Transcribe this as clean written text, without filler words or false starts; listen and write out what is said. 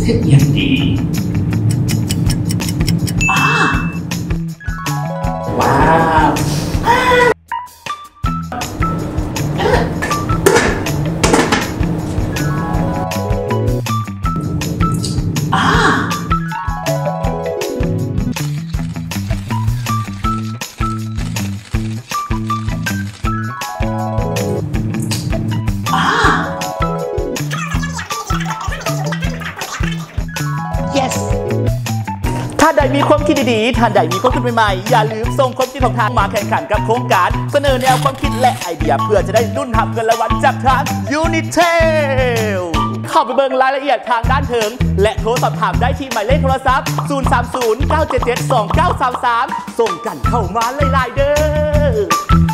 เสียอย่างดีว้าวท่านใดมีความคิดดีๆท่านใดมีความคิดใหม่ๆอย่าลืมส่งความคิดของทางมาแข่งขันกับโครงการเสนอแนวความคิดและไอเดียเพื่อจะได้รุ่นทำเงินรางวัลจากทาง Unitel เข้าไปเบิ่งรายละเอียดทางด้านเถิงและโทรสอบถามได้ที่หมายเลขโทรศัพท์ 030 977 2933 ส่งกันเข้ามาหลายๆเด้อ